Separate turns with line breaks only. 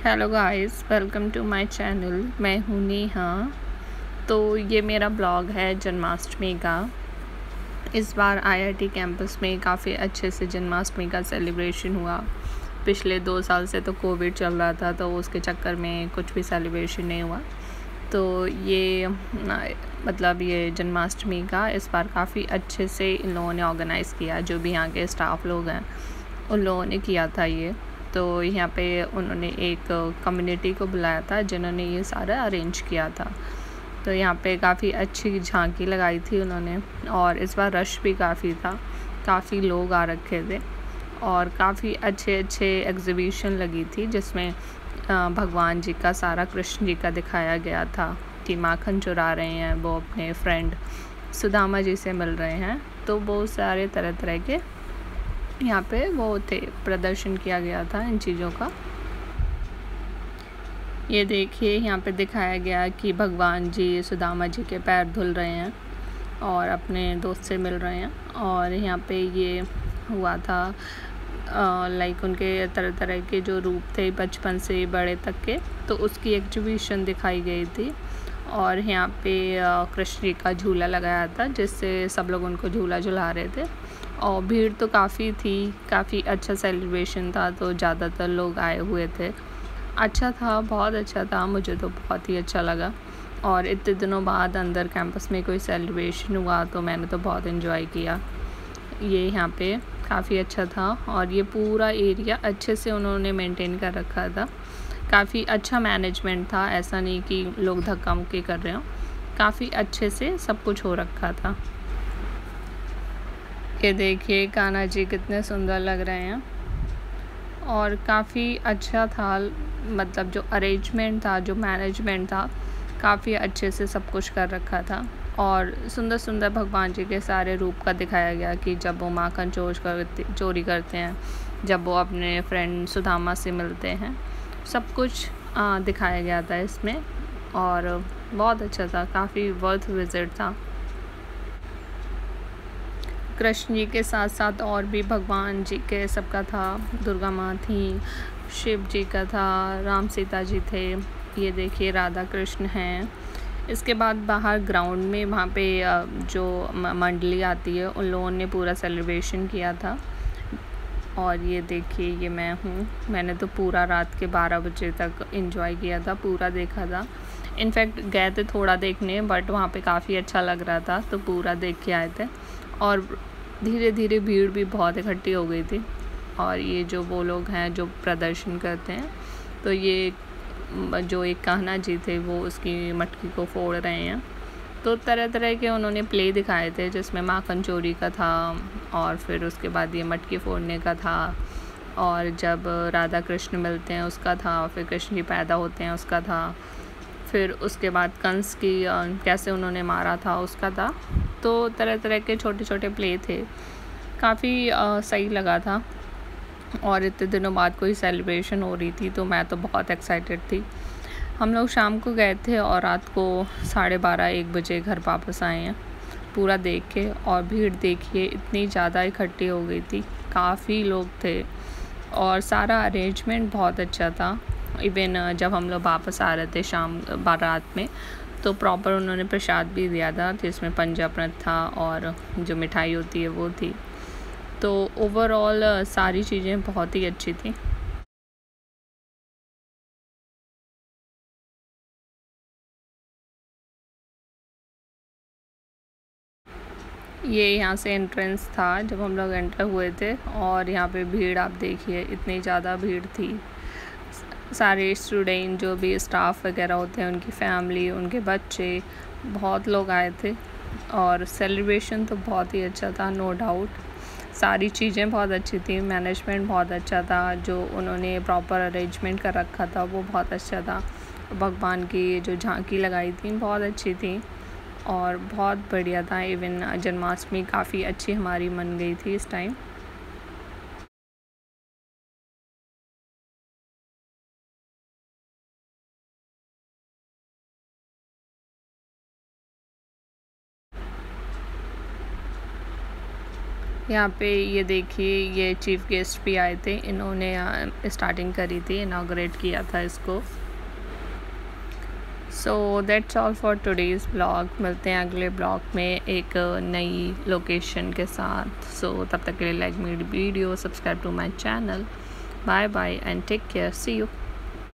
Hello guys, welcome to my channel. मैं हूँ नेहा। तो ये मेरा ब्लॉग है जन्माष्टमी का। इस बार आईआईटी कैंपस में काफ़ी अच्छे से जन्माष्टमी का सेलिब्रेशन हुआ। पिछले 2 साल से तो कोविड चल रहा था, तो उसके चक्कर में कुछ भी सेलिब्रेशन नहीं हुआ। तो ये ये जन्माष्टमी का इस बार काफ़ी अच्छे से इन लोगों ने ऑर्गेनाइज़ किया। जो भी यहाँ के स्टाफ लोग हैं उन लोगों ने किया था ये। तो यहाँ पे उन्होंने एक कम्युनिटी को बुलाया था जिन्होंने ये सारा अरेंज किया था। तो यहाँ पे काफ़ी अच्छी झांकी लगाई थी उन्होंने, और इस बार रश भी काफ़ी था, काफ़ी लोग आ रखे थे और काफ़ी अच्छे एग्ज़िबिशन लगी थी जिसमें भगवान जी का सारा, कृष्ण जी का दिखाया गया था कि माखन चुरा रहे हैं वो अपने फ्रेंड सुदामा जी से मिल रहे हैं। तो बहुत सारे तरह तरह के यहाँ पे वो थे, प्रदर्शन किया गया था इन चीज़ों का। ये देखिए यहाँ पे दिखाया गया कि भगवान जी सुदामा जी के पैर धुल रहे हैं और अपने दोस्त से मिल रहे हैं। और यहाँ पे ये हुआ था लाइक उनके तरह तरह के जो रूप थे बचपन से बड़े तक के, तो उसकी एग्जीबिशन दिखाई गई थी। और यहाँ पे कृष्ण जी का झूला लगाया था जिससे सब लोग उनको झूला झुला रहे थे। और भीड़ तो काफ़ी थी, काफ़ी अच्छा सेलिब्रेशन था, तो ज़्यादातर लोग आए हुए थे। अच्छा था, बहुत अच्छा था, मुझे तो बहुत ही अच्छा लगा। और इतने दिनों बाद अंदर कैंपस में कोई सेलिब्रेशन हुआ तो मैंने तो बहुत इन्जॉय किया। ये यहाँ पे काफ़ी अच्छा था और ये पूरा एरिया अच्छे से उन्होंने मेंटेन कर रखा था। काफ़ी अच्छा मैनेजमेंट था, ऐसा नहीं कि लोग धक्का मुक्की कर रहे हों, काफ़ी अच्छे से सब कुछ हो रखा था। ये देखिए कान्हा जी कितने सुंदर लग रहे हैं और काफ़ी अच्छा था, मतलब जो अरेंजमेंट था, जो मैनेजमेंट था, काफ़ी अच्छे से सब कुछ कर रखा था। और सुंदर सुंदर भगवान जी के सारे रूप का दिखाया गया कि जब वो माखन चोरी करते हैं, जब वो अपने फ्रेंड सुदामा से मिलते हैं, सब कुछ दिखाया गया था इसमें। और बहुत अच्छा था, काफ़ी वर्थ विज़िट था। कृष्ण जी के साथ साथ और भी भगवान जी के सबका था, दुर्गा माँ थी, शिव जी का था, राम सीता जी थे। ये देखिए राधा कृष्ण हैं। इसके बाद बाहर ग्राउंड में वहाँ पे जो मंडली आती है उन लोगों ने पूरा सेलिब्रेशन किया था। और ये देखिए ये मैं हूँ, मैंने तो पूरा रात के 12 बजे तक एंजॉय किया था, पूरा देखा था। इनफैक्ट गए थे थोड़ा देखने, बट वहाँ पे काफ़ी अच्छा लग रहा था तो पूरा देख के आए थे। और धीरे धीरे भीड़ भी बहुत इकट्ठी हो गई थी। और ये जो वो लोग हैं जो प्रदर्शन करते हैं, तो ये जो एक कान्हा जी थे वो उसकी मटकी को फोड़ रहे हैं। तो तरह तरह के उन्होंने प्ले दिखाए थे जिसमें माखन चोरी का था, और फिर उसके बाद ये मटकी फोड़ने का था, और जब राधा कृष्ण मिलते हैं उसका था, फिर कृष्ण जी पैदा होते हैं उसका था, फिर उसके बाद कंस की कैसे उन्होंने मारा था उसका था। तो तरह तरह के छोटे छोटे प्ले थे, काफ़ी सही लगा था। और इतने दिनों बाद कोई सेलिब्रेशन हो रही थी तो मैं तो बहुत एक्साइटेड थी। हम लोग शाम को गए थे और रात को 12:30-1 बजे घर वापस आए हैं पूरा देख के। और भीड़ देखिए इतनी ज़्यादा इकट्ठी हो गई थी, काफ़ी लोग थे और सारा अरेंजमेंट बहुत अच्छा था। इवन जब हम लोग वापस आ रहे थे शाम बारात में, तो प्रॉपर उन्होंने प्रसाद भी दिया था जिसमें पंचामृत था और जो मिठाई होती है वो थी। तो ओवरऑल सारी चीज़ें बहुत ही अच्छी थी। ये यहाँ से एंट्रेंस था जब हम लोग एंटर हुए थे, और यहाँ पे भीड़ आप देखिए इतनी ज़्यादा भीड़ थी। सारे स्टूडेंट जो भी स्टाफ वगैरह होते हैं, उनकी फैमिली, उनके बच्चे, बहुत लोग आए थे। और सेलिब्रेशन तो बहुत ही अच्छा था, नो डाउट। सारी चीज़ें बहुत अच्छी थी, मैनेजमेंट बहुत अच्छा था, जो उन्होंने प्रॉपर अरेंजमेंट कर रखा था वो बहुत अच्छा था। भगवान की जो झांकी लगाई थी बहुत अच्छी थी और बहुत बढ़िया था। इवन जन्माष्टमी काफ़ी अच्छी हमारी मन गई थी इस टाइम। यहाँ पे ये देखिए, ये चीफ गेस्ट भी आए थे, इन्होंने स्टार्टिंग करी थी, इनाग्रेट किया था इसको। So that's all for today's blog. मिलते हैं अगले ब्लॉग में एक नई लोकेशन के साथ। सो तब तक के लिए लाइक मेरी video, subscribe to my channel. Bye bye and take care, see you.